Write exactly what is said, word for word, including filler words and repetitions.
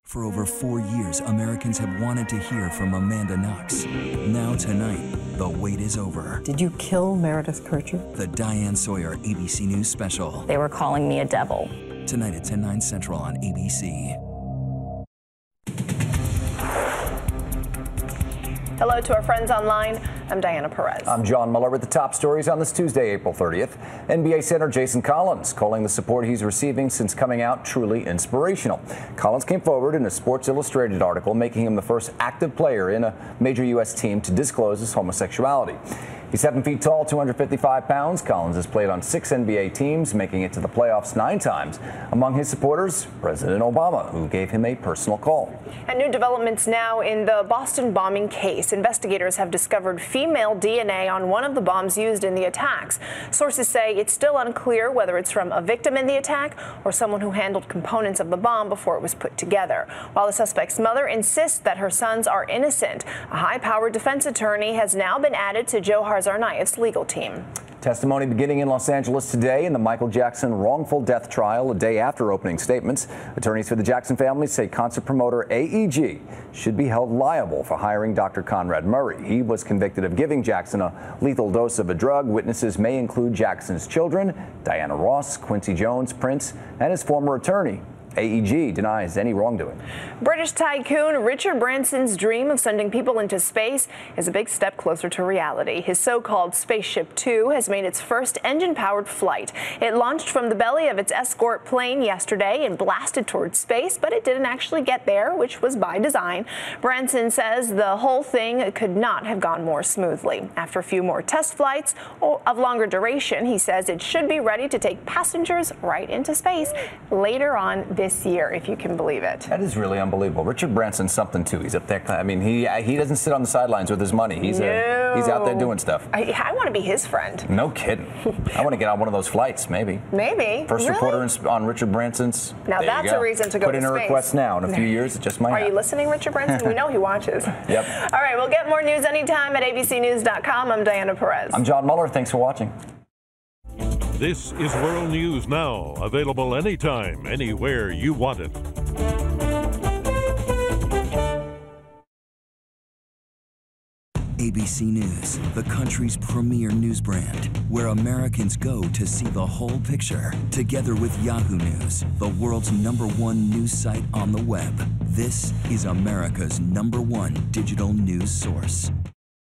For over four years, Americans have wanted to hear from Amanda Knox. Now tonight, the wait is over. Did you kill Meredith Kercher? The Diane Sawyer A B C News special. They were calling me a devil. Tonight at ten, nine Central on A B C. Hello to our friends online. I'm Diana Perez. I'm John Muller with the top stories on this Tuesday, April thirtieth. N B A center Jason Collins calling the support he's receiving since coming out truly inspirational. Collins came forward in a Sports Illustrated article, making him the first active player in a major U S team to disclose his homosexuality. He's seven feet tall, two hundred fifty-five pounds. Collins has played on six N B A teams, making it to the playoffs nine times. Among his supporters, President Obama, who gave him a personal call. And new developments now in the Boston bombing case. Investigators have discovered female D N A on one of the bombs used in the attacks. Sources say it's still unclear whether it's from a victim in the attack or someone who handled components of the bomb before it was put together. While the suspect's mother insists that her sons are innocent, a high-powered defense attorney has now been added to Johar Tsarnaev's legal team. Testimony beginning in Los Angeles today in the Michael Jackson wrongful death trial a day after opening statements. Attorneys for the Jackson family say concert promoter A E G should be held liable for hiring Doctor Conrad Murray. He was convicted of giving Jackson a lethal dose of a drug. Witnesses may include Jackson's children, Diana Ross, Quincy Jones, Prince, and his former attorney. A E G denies any wrongdoing. British tycoon Richard Branson's dream of sending people into space is a big step closer to reality. His so-called Spaceship Two has made its first engine-powered flight. It launched from the belly of its escort plane yesterday and blasted towards space, but it didn't actually get there, which was by design. Branson says the whole thing could not have gone more smoothly. After a few more test flights of longer duration, he says it should be ready to take passengers right into space later on this year, if you can believe it. That is really unbelievable. Richard Branson's something too. He's up there. I mean, he he doesn't sit on the sidelines with his money. He's no. a, he's out there doing stuff. I, I want to be his friend. No kidding. I want to get on one of those flights, maybe. Maybe. First really? reporter in, on Richard Branson's. Now there that's a reason to go Put to in space. a request now. In a few years, it just might. Are happen. you listening, Richard Branson? We know he watches. Yep. All right, we'll get more news anytime at A B C news dot com. I'm Diana Perez. I'm John Muller. Thanks for watching. This is World News Now, available anytime, anywhere you want it. A B C News, the country's premier news brand, where Americans go to see the whole picture. Together with Yahoo News, the world's number one news site on the web. This is America's number one digital news source.